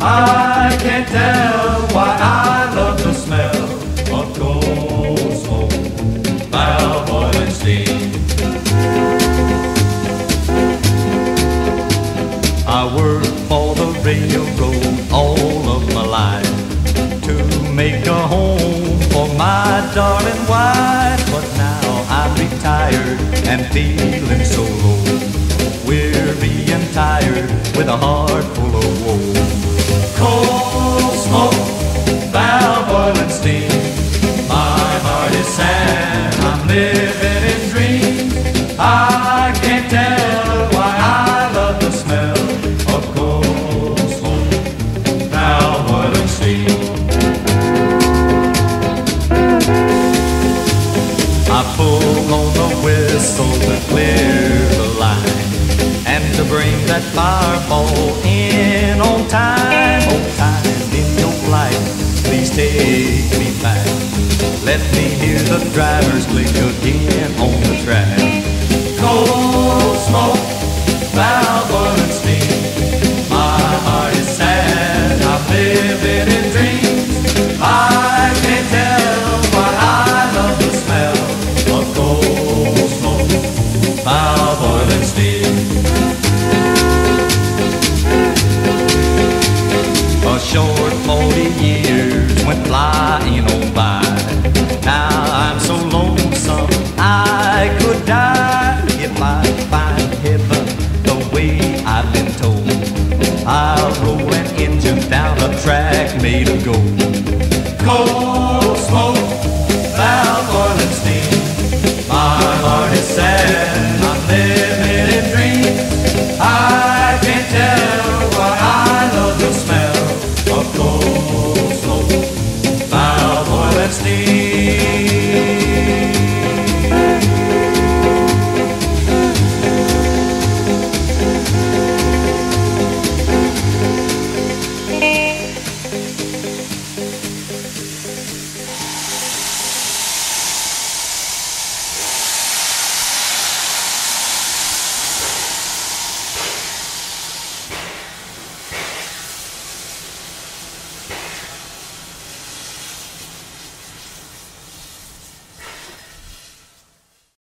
I can't tell why I love the smell of coal smoke, valve oil and steam. I worked for the railroad all of my life to make a home for my darling wife. But now I'm retired and feeling so low, weary and tired with a heart full of woe. Coal smoke, valve oil and steam, my heart is sad, I'm living in dreams. I can't tell why I love the smell of coal smoke, valve oil and steam. I pull on the whistle to clear the line and to bring that fireball in on time. On time in your flight, please take me back. Let me hear the drivers click again on the track. Coal smoke, valve oil and steam, my heart is sad, I'm living in dreams. I can't tell why I love the smell of coal smoke, valve oil and steam. A short 40 years went flying on by. Now I'm so lonesome I could die. If I find heaven the way I've been told, I'll roll an engine down a track made of gold.